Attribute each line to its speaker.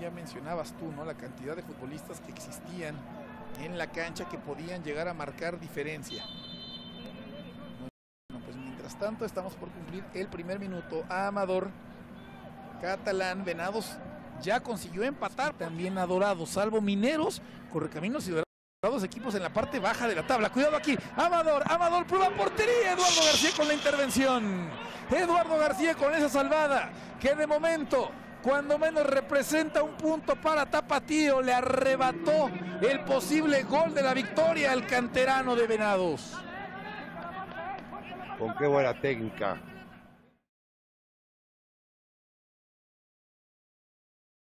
Speaker 1: ya mencionabas tú, ¿no? La cantidad de futbolistas que existían en la cancha que podían llegar a marcar diferencia. Bueno, pues mientras tanto estamos por cumplir el primer minuto. Amador, Catalán, Venados ya consiguió empatar. También a Dorados, salvo Mineros, Correcaminos y Dorados, equipos en la parte baja de la tabla. Cuidado aquí, Amador, prueba portería. Eduardo García con la intervención. Eduardo García con esa salvada que de momento, cuando menos, representa un punto para Tapatío. Le arrebató el posible gol de la victoria al canterano de Venados.
Speaker 2: Con qué buena técnica